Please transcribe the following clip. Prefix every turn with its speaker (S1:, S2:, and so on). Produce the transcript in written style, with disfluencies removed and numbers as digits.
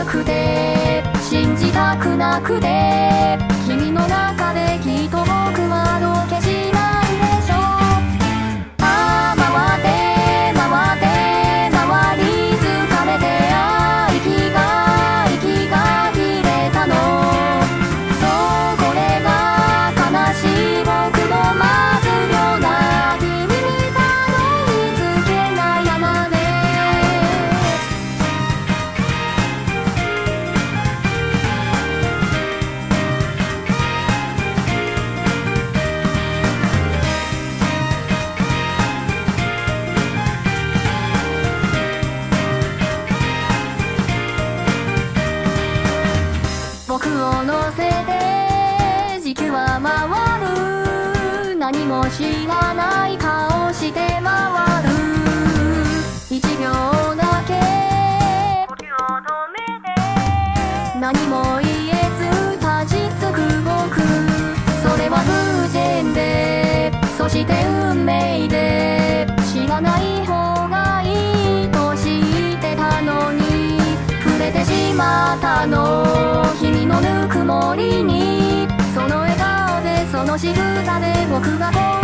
S1: なくて信じたくなくて君の中できっと僕はどけしないでしょう。ああ回って回って回り疲れて息が切れたの。そうこれが悲しい僕の待つような君にたどり着けない山で。僕を乗せて時給は回る。何も知らない顔して回る。1秒だけ呼吸を止めて何も言えず立ちつく僕。それは偶然でそして運命で知らない方がいいと知ってたのに触れてしまったの。君のぬくもりにその笑顔でその仕草で僕が